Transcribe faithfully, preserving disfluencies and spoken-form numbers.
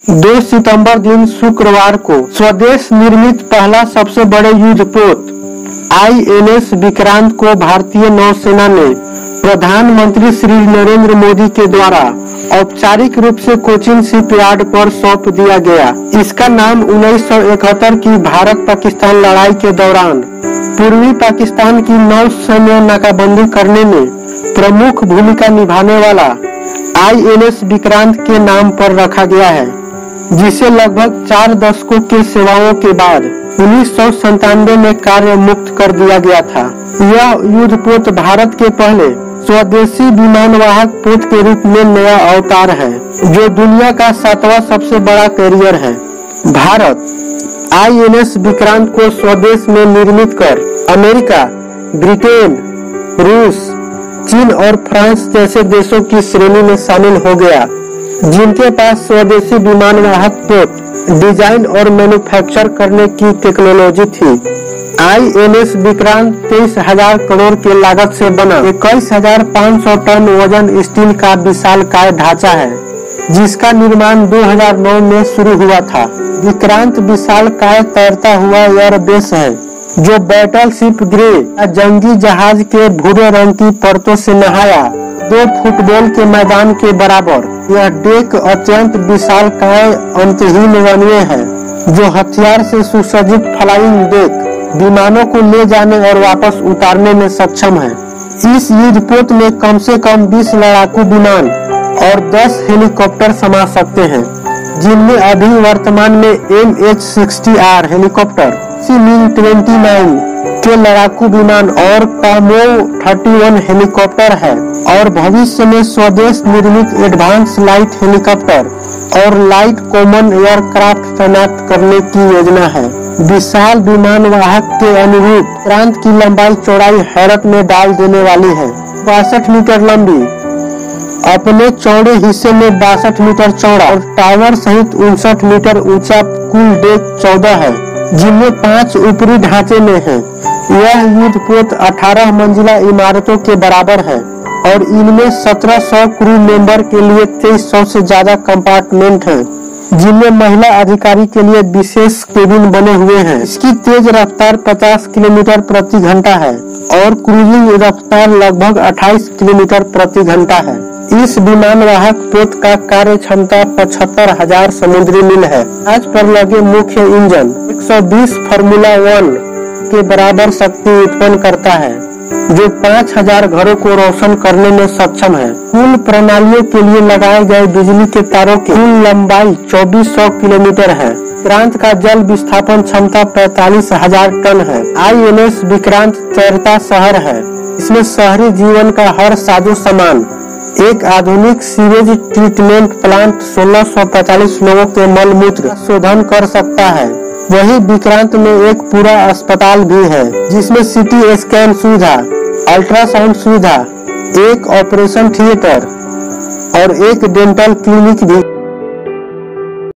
दो सितंबर दिन शुक्रवार को स्वदेश निर्मित पहला सबसे बड़े युद्धपोत आई एन एस विक्रांत को भारतीय नौसेना ने प्रधानमंत्री श्री नरेंद्र मोदी के द्वारा औपचारिक रूप से कोचिन शिपयार्ड पर सौंप दिया गया। इसका नाम उन्नीस सौ इकहत्तर की भारत पाकिस्तान लड़ाई के दौरान पूर्वी पाकिस्तान की नौसैन्य नाकाबंदी करने में प्रमुख भूमिका निभाने वाला आई एन एस विक्रांत के नाम पर रखा गया है, जिसे लगभग चार दशकों के सेवाओं के बाद उन्नीस सौ संतानवे में कार्य मुक्त कर दिया गया था। यह युद्धपोत भारत के पहले स्वदेशी विमानवाहक पोत के रूप में नया अवतार है, जो दुनिया का सातवां सबसे बड़ा कैरियर है। भारत आई एन एस विक्रांत को स्वदेश में निर्मित कर अमेरिका, ब्रिटेन, रूस, चीन और फ्रांस जैसे देशों की श्रेणी में शामिल हो गया, जिनके पास स्वदेशी विमानवाहक पोत डिजाइन और मैन्युफैक्चर करने की टेक्नोलॉजी थी। आई एन एस विक्रांत तेईस हजार करोड़ के लागत से बना इक्कीस हजार पाँच सौ टन वजन स्टील का विशालकाय ढांचा है, जिसका निर्माण दो हज़ार नौ में शुरू हुआ था। विक्रांत विशालकाय तैरता हुआ एयरबेस है, जो बैटलशिप ग्रे जंगी जहाज के भूरे रंग की परतों से नहाया दो फुटबॉल के मैदान के बराबर। यह डेक अत्यंत विशालकाय अंतहीन रनवे है, जो हथियार से सुसज्जित फ्लाइंग डेक विमानों को ले जाने और वापस उतारने में सक्षम है। इस युद्धपोत में कम से कम बीस लड़ाकू विमान और दस हेलीकॉप्टर समा सकते हैं, जिनमें अभी वर्तमान में M H sixty R helicopter, MiG उनतीस के लड़ाकू विमान और कामोव इकतीस हेलीकॉप्टर है, और भविष्य में स्वदेश निर्मित एडवांस लाइट हेलीकॉप्टर और लाइट कॉमन एयरक्राफ्ट तैनात करने की योजना है। विशाल विमान वाहक के अनुरूप विक्रांत की लंबाई चौड़ाई हैरत में डाल देने वाली है। बासठ मीटर लंबी, अपने चौड़े हिस्से में बासठ मीटर चौड़ा और टावर सहित उनसठ मीटर ऊंचा कुल डेक चौदह है, जिनमें पांच ऊपरी ढांचे में है। यह युद्धपोत अठारह मंजिला इमारतों के बराबर है और इनमें सत्रह सौ क्रू मेंबर के लिए तेईस सौ से ज्यादा कंपार्टमेंट हैं, जिनमें महिला अधिकारी के लिए विशेष केबिन बने हुए हैं। इसकी तेज रफ्तार पचास किलोमीटर प्रति घंटा है और क्रूजिंग रफ्तार लगभग अट्ठाईस किलोमीटर प्रति घंटा है। इस विमानवाहक पोत का कार्य क्षमता पचहत्तर हजार समुद्री मील है। आज पर लगे मुख्य इंजन एक सौ बीस फार्मूला वन के बराबर शक्ति उत्पन्न करता है, जो पाँच हजार घरों को रोशन करने में सक्षम है। कुल प्रणालियों के लिए लगाए गए बिजली के तारों की कुल लंबाई चौबीस सौ किलोमीटर है। विक्रांत का जल विस्थापन क्षमता पैतालीस हजार टन है। आई एन एस विक्रांत तैरता शहर है। इसमें शहरी जीवन का हर साजो सामान, एक आधुनिक सीवेज ट्रीटमेंट प्लांट सोलह सौ पैंतालीस लोगों के मल मूत्र शोधन कर सकता है। वही विक्रांत में एक पूरा अस्पताल भी है, जिसमें सीटी स्कैन सुविधा, अल्ट्रासाउंड सुविधा, एक ऑपरेशन थिएटर और एक डेंटल क्लिनिक भी